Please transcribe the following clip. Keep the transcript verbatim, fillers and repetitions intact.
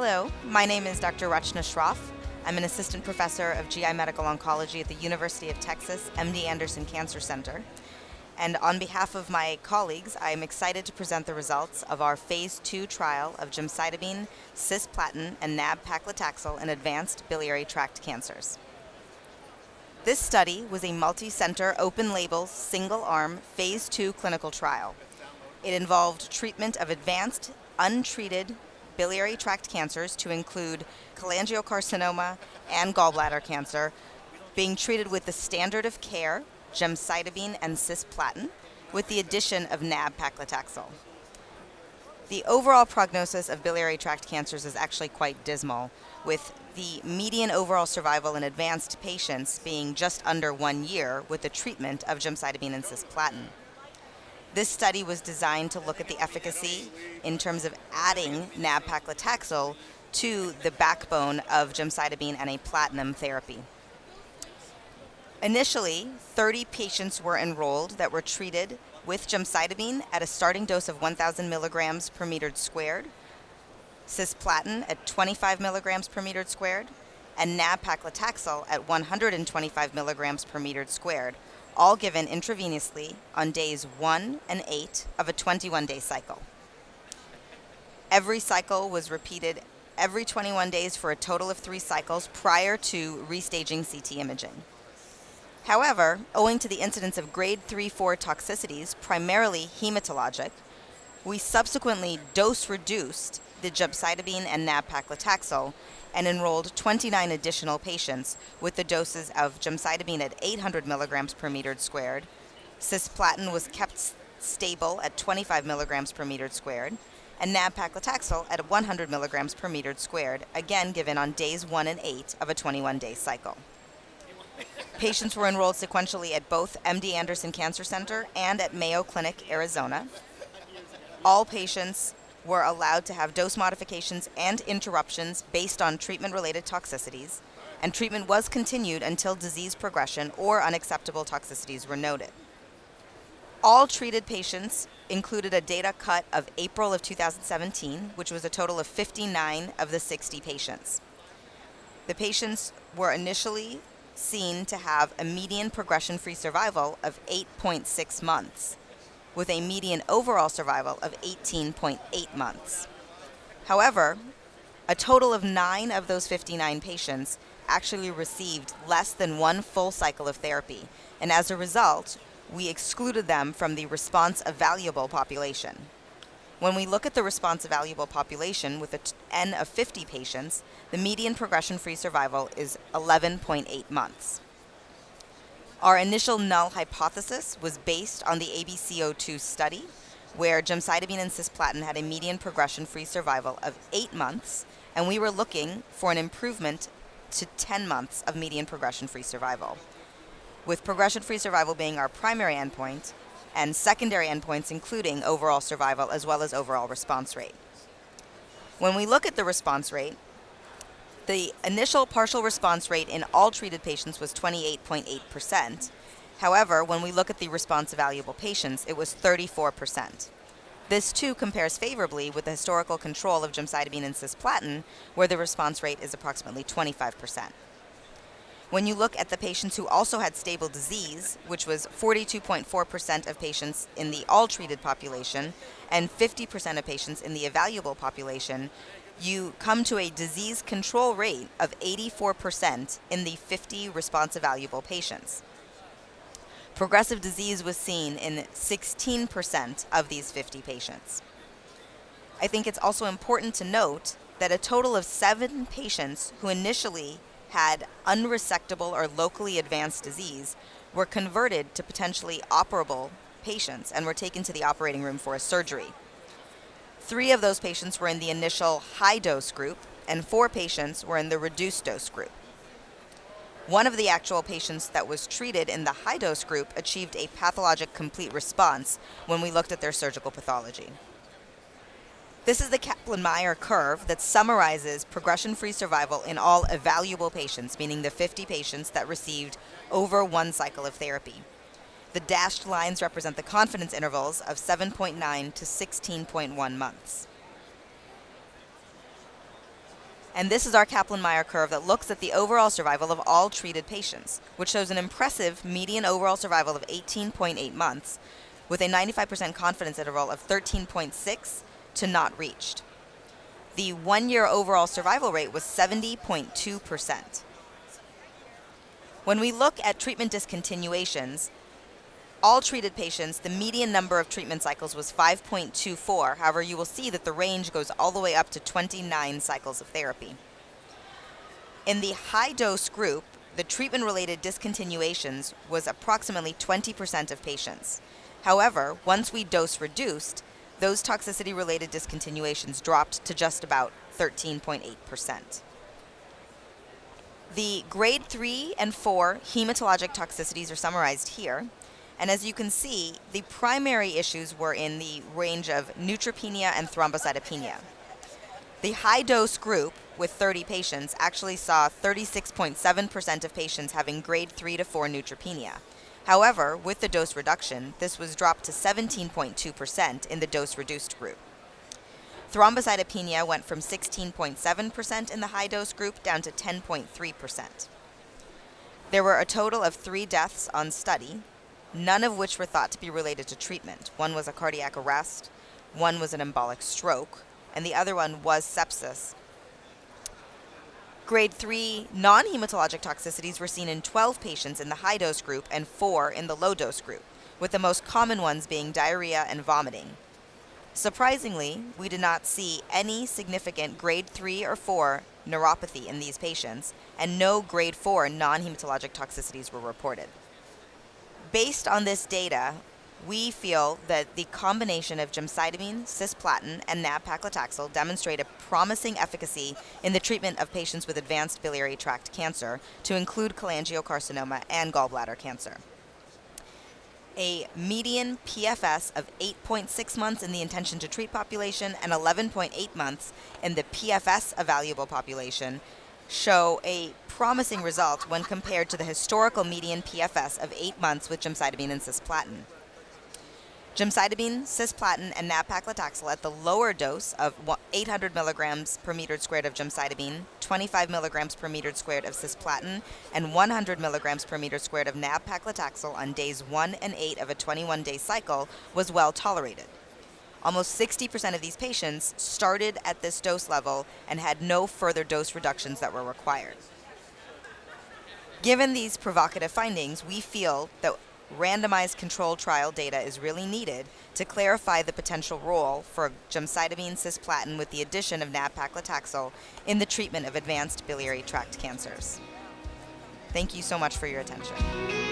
Hello, my name is Doctor Rachna Shroff. I'm an assistant professor of G I Medical Oncology at the University of Texas M D Anderson Cancer Center. And on behalf of my colleagues, I am excited to present the results of our phase two trial of Gemcitabine, Cisplatin, and Nab-paclitaxel in advanced biliary tract cancers. This study was a multi-center, open-label, single-arm, phase two clinical trial. It involved treatment of advanced, untreated biliary tract cancers to include cholangiocarcinoma and gallbladder cancer, being treated with the standard of care, Gemcitabine and Cisplatin, with the addition of Nab-paclitaxel. The overall prognosis of biliary tract cancers is actually quite dismal, with the median overall survival in advanced patients being just under one year with the treatment of Gemcitabine and Cisplatin. This study was designed to look at the efficacy in terms of adding Nab-paclitaxel to the backbone of Gemcitabine and a platinum therapy. Initially, thirty patients were enrolled that were treated with Gemcitabine at a starting dose of one thousand milligrams per meter squared, Cisplatin at twenty-five milligrams per meter squared, and Nab-paclitaxel at one hundred twenty-five milligrams per meter squared, all given intravenously on days one and eight of a twenty-one day cycle. Every cycle was repeated every twenty-one days for a total of three cycles prior to restaging C T imaging. However, owing to the incidence of grade three four toxicities, primarily hematologic, we subsequently dose-reduced the Gemcitabine and Nab-paclitaxel and enrolled twenty-nine additional patients with the doses of Gemcitabine at eight hundred milligrams per meter squared. Cisplatin was kept stable at twenty-five milligrams per meter squared, and Nab-paclitaxel at one hundred milligrams per meter squared, again given on days one and eight of a twenty-one day cycle. Patients were enrolled sequentially at both M D Anderson Cancer Center and at Mayo Clinic, Arizona. All patients were allowed to have dose modifications and interruptions based on treatment-related toxicities, and treatment was continued until disease progression or unacceptable toxicities were noted. All treated patients included a data cut of April of two thousand seventeen, which was a total of fifty-nine of the sixty patients. The patients were initially seen to have a median progression-free survival of eight point six months, with a median overall survival of eighteen point eight months. However, a total of nine of those fifty-nine patients actually received less than one full cycle of therapy, and as a result, we excluded them from the response-evaluable population. When we look at the response-evaluable population with an N of fifty patients, the median progression-free survival is eleven point eight months. Our initial null hypothesis was based on the A B C zero two study, where Gemcitabine and Cisplatin had a median progression-free survival of eight months, and we were looking for an improvement to ten months of median progression-free survival, with progression-free survival being our primary endpoint, and secondary endpoints including overall survival as well as overall response rate. When we look at the response rate, the initial partial response rate in all treated patients was twenty-eight point eight percent. However, when we look at the response-evaluable patients, it was thirty-four percent. This too compares favorably with the historical control of Gemcitabine and Cisplatin, where the response rate is approximately twenty-five percent. When you look at the patients who also had stable disease, which was forty-two point four percent of patients in the all-treated population and fifty percent of patients in the evaluable population, you come to a disease control rate of eighty-four percent in the fifty response-evaluable patients. Progressive disease was seen in sixteen percent of these fifty patients. I think it's also important to note that a total of seven patients who initially had unresectable or locally advanced disease were converted to potentially operable patients and were taken to the operating room for a surgery. Three of those patients were in the initial high-dose group, and four patients were in the reduced-dose group. One of the actual patients that was treated in the high-dose group achieved a pathologic complete response when we looked at their surgical pathology. This is the Kaplan-Meier curve that summarizes progression-free survival in all evaluable patients, meaning the fifty patients that received over one cycle of therapy. The dashed lines represent the confidence intervals of seven point nine to sixteen point one months. And this is our Kaplan-Meier curve that looks at the overall survival of all treated patients, which shows an impressive median overall survival of eighteen point eight months, with a ninety-five percent confidence interval of thirteen point six to not reached. The one-year overall survival rate was seventy point two percent. When we look at treatment discontinuations, all treated patients, the median number of treatment cycles was five point two four. However, you will see that the range goes all the way up to twenty-nine cycles of therapy. In the high-dose group, the treatment-related discontinuations was approximately twenty percent of patients. However, once we dose reduced, those toxicity-related discontinuations dropped to just about thirteen point eight percent. The grade three and four hematologic toxicities are summarized here. And as you can see, the primary issues were in the range of neutropenia and thrombocytopenia. The high-dose group, with thirty patients, actually saw thirty-six point seven percent of patients having grade three to four neutropenia. However, with the dose reduction, this was dropped to seventeen point two percent in the dose-reduced group. Thrombocytopenia went from sixteen point seven percent in the high-dose group down to ten point three percent. There were a total of three deaths on study, none of which were thought to be related to treatment. One was a cardiac arrest, one was an embolic stroke, and the other one was sepsis. Grade three non-hematologic toxicities were seen in twelve patients in the high-dose group and four in the low-dose group, with the most common ones being diarrhea and vomiting. Surprisingly, we did not see any significant grade three or four neuropathy in these patients, and no grade four non-hematologic toxicities were reported. Based on this data, we feel that the combination of gemcitabine, cisplatin, and Nab-paclitaxel demonstrate a promising efficacy in the treatment of patients with advanced biliary tract cancer, to include cholangiocarcinoma and gallbladder cancer. A median P F S of eight point six months in the intention to treat population and eleven point eight months in the P F S evaluable population show a promising result when compared to the historical median P F S of eight months with gemcitabine and cisplatin. Gemcitabine, cisplatin, and Nab-paclitaxel at the lower dose of eight hundred milligrams per meter squared of gemcitabine, twenty-five milligrams per meter squared of cisplatin, and one hundred milligrams per meter squared of Nab-paclitaxel on days one and eight of a twenty-one day cycle was well tolerated. Almost sixty percent of these patients started at this dose level and had no further dose reductions that were required. Given these provocative findings, we feel that randomized controlled trial data is really needed to clarify the potential role for gemcitabine cisplatin with the addition of Nab-paclitaxel in the treatment of advanced biliary tract cancers. Thank you so much for your attention.